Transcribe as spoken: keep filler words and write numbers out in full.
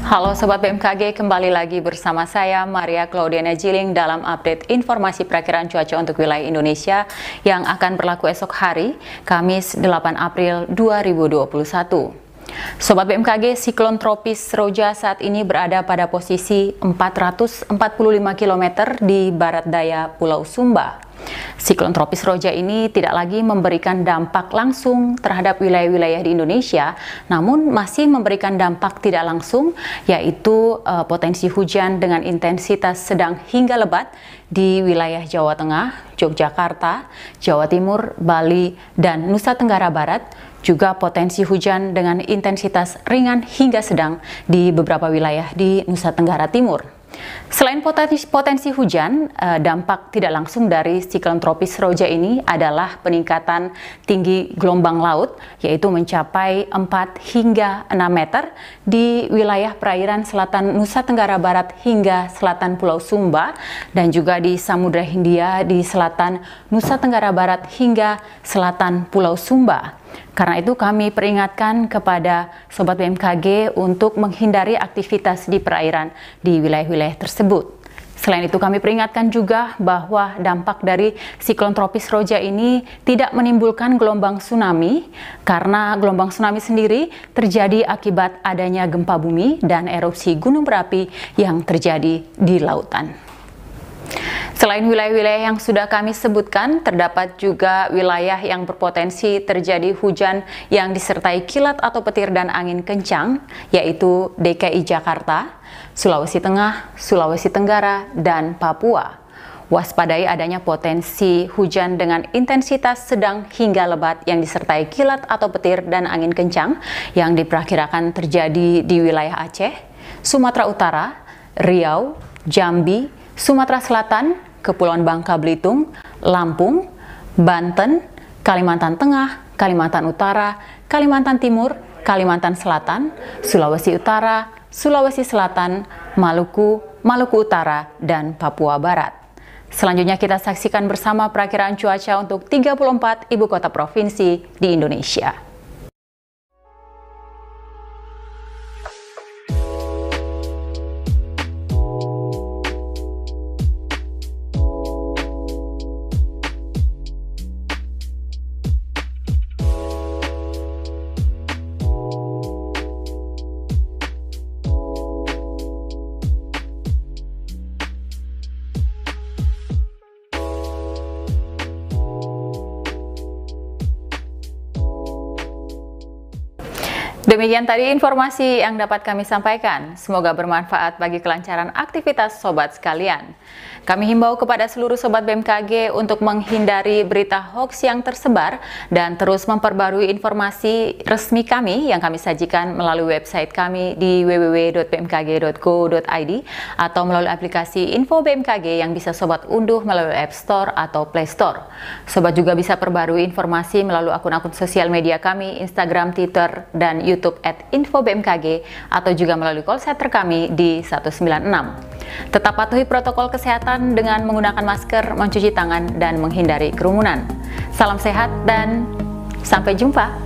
Halo Sobat B M K G, kembali lagi bersama saya Maria Claudiana Jiling dalam update informasi perakiraan cuaca untuk wilayah Indonesia yang akan berlaku esok hari, Kamis delapan April dua ribu dua puluh satu. Sobat B M K G, siklon tropis Roja saat ini berada pada posisi empat ratus empat puluh lima kilometer di barat daya Pulau Sumba. Siklon tropis Roja ini tidak lagi memberikan dampak langsung terhadap wilayah-wilayah di Indonesia, namun masih memberikan dampak tidak langsung, yaitu uh, potensi hujan dengan intensitas sedang hingga lebat di wilayah Jawa Tengah, Yogyakarta, Jawa Timur, Bali, dan Nusa Tenggara Barat. Juga potensi hujan dengan intensitas ringan hingga sedang di beberapa wilayah di Nusa Tenggara Timur. Selain potensi, potensi hujan, dampak tidak langsung dari siklon tropis Roja ini adalah peningkatan tinggi gelombang laut, yaitu mencapai empat hingga enam meter di wilayah perairan selatan Nusa Tenggara Barat hingga selatan Pulau Sumba, dan juga di Samudra Hindia di selatan Nusa Tenggara Barat hingga selatan Pulau Sumba. Karena itu kami peringatkan kepada Sobat B M K G untuk menghindari aktivitas di perairan di wilayah-wilayah tersebut. Selain itu kami peringatkan juga bahwa dampak dari siklon tropis Roja ini tidak menimbulkan gelombang tsunami, karena gelombang tsunami sendiri terjadi akibat adanya gempa bumi dan erupsi gunung berapi yang terjadi di lautan. Selain wilayah-wilayah yang sudah kami sebutkan, terdapat juga wilayah yang berpotensi terjadi hujan yang disertai kilat atau petir dan angin kencang, yaitu D K I Jakarta, Sulawesi Tengah, Sulawesi Tenggara, dan Papua. Waspadai adanya potensi hujan dengan intensitas sedang hingga lebat yang disertai kilat atau petir dan angin kencang yang diperkirakan terjadi di wilayah Aceh, Sumatera Utara, Riau, Jambi, Sumatera Selatan, Kepulauan Bangka Belitung, Lampung, Banten, Kalimantan Tengah, Kalimantan Utara, Kalimantan Timur, Kalimantan Selatan, Sulawesi Utara, Sulawesi Selatan, Maluku, Maluku Utara, dan Papua Barat. Selanjutnya kita saksikan bersama perakiraan cuaca untuk tiga puluh empat ibu kota provinsi di Indonesia. Demikian tadi informasi yang dapat kami sampaikan. Semoga bermanfaat bagi kelancaran aktivitas sobat sekalian. Kami himbau kepada seluruh sobat B M K G untuk menghindari berita hoax yang tersebar dan terus memperbarui informasi resmi kami yang kami sajikan melalui website kami di w w w titik b m k g titik go titik i d atau melalui aplikasi Info B M K G yang bisa sobat unduh melalui App Store atau Play Store. Sobat juga bisa perbarui informasi melalui akun-akun sosial media kami, Instagram, Twitter, dan YouTube at Info B M K G atau juga melalui call center kami di satu sembilan enam. Tetap patuhi protokol kesehatan dengan menggunakan masker, mencuci tangan, dan menghindari kerumunan. Salam sehat dan sampai jumpa.